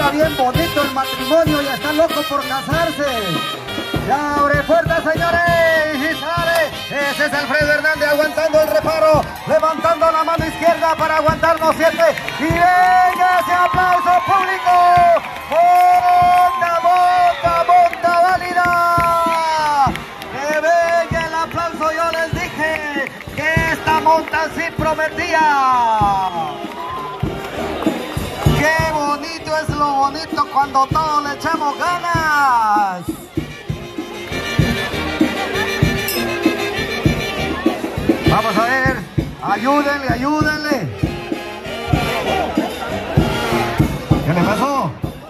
celebra bien bonito el matrimonio y está loco por casarse. Ya abre fuerte, señores, y sale. Ese es Alfredo Hernández aguantando el reparo, levantando la mano izquierda para aguantar los 7. Y venga ese aplauso público. Monta válida. Que venga el aplauso, yo les dije que esta monta sí prometía. Qué bonito es lo bonito cuando todos le echamos ganas. Vamos a ver, ayúdenle. ¿Qué le pasó?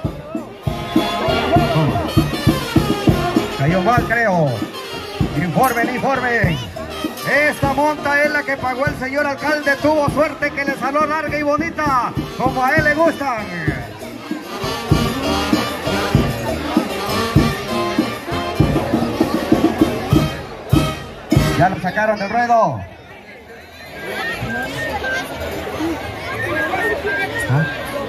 Cayó mal, creo. Informen. Esta monta es la que pagó el señor alcalde. Tuvo suerte que le salió larga y bonita, como a él le gustan. Ya lo sacaron del ruedo. ¿Ah?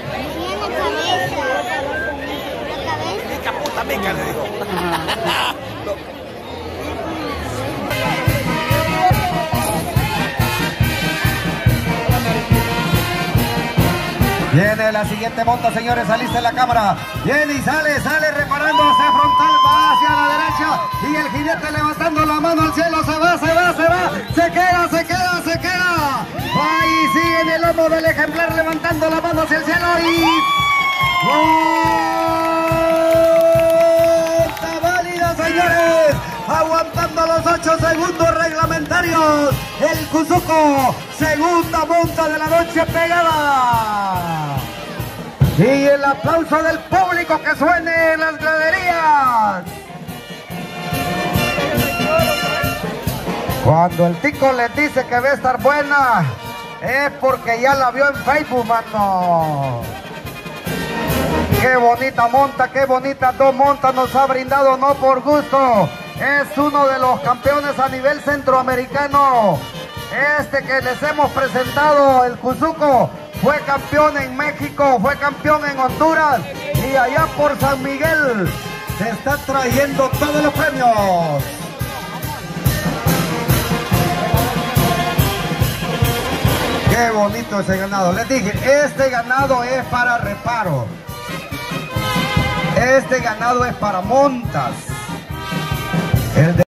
Viene la siguiente monta, señores, saliste en la cámara. Viene y sale reparando hacia frontal, va hacia la derecha. Y el jinete levantando la mano al cielo, se va. Se queda. Ahí sigue en el lomo del ejemplar levantando la mano hacia el cielo y... ¡Monta válida, señores! Aguantando los 8 segundos reglamentarios. El Cuzuco, segunda monta de la noche pegada. Y el aplauso del público que suene en las graderías. Cuando el tico les dice que va a estar buena, es porque ya la vio en Facebook, mano. Qué bonita monta, qué bonitas 2 montas nos ha brindado, no por gusto. Es uno de los campeones a nivel centroamericano. Este que les hemos presentado, el Cuzuco, fue campeón en México, fue campeón en Honduras y allá por San Miguel se está trayendo todos los premios. Qué bonito ese ganado. Les dije, este ganado es para reparo. Este ganado es para montas. El de